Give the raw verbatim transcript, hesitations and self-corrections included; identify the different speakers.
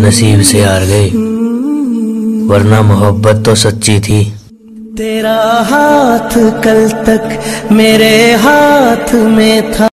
Speaker 1: नसीब से हार गए, वरना मोहब्बत तो सच्ची थी।
Speaker 2: तेरा हाथ कल तक मेरे हाथ में था।